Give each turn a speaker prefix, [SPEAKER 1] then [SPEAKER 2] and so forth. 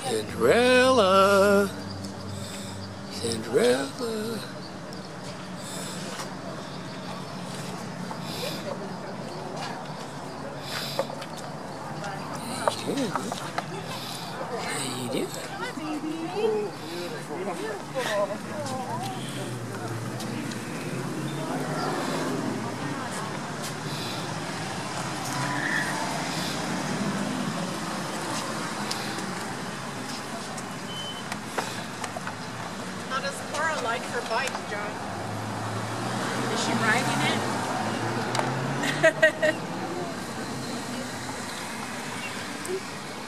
[SPEAKER 1] Cinderella, Cinderella. How you doing? How you doing?
[SPEAKER 2] How does Cora like her bike, John? Is she riding it?